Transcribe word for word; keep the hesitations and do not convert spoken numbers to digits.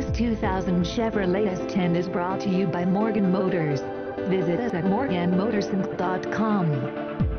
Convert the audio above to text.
This two thousand Chevrolet S ten is brought to you by Morgan Motors. Visit us at morgan motors inc dot com.